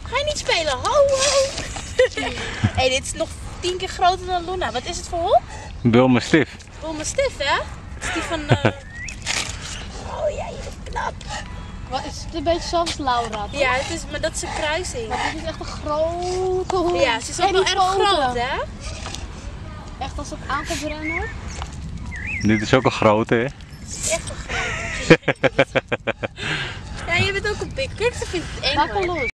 Ga je niet spelen? Ho, ho. Hey, dit is nog 10 keer groter dan Luna. Wat is het voor hond? Bulmastiff. Bulmastiff, hè? Het is die van... Oh ja, je bent knap. Wat is het een beetje zoals Laura, toch? Ja, maar dat is een kruising. Maar dit is echt een grote hond. Ja, ze is ook En wel die erg poten. groot, hè? Echt als het aankomt rennen. Dit is ook een grote, hè? Het is echt een grote. Ja, je bent ook een pik. Kijk, ze vindt het eng, Maak hoor. hem los.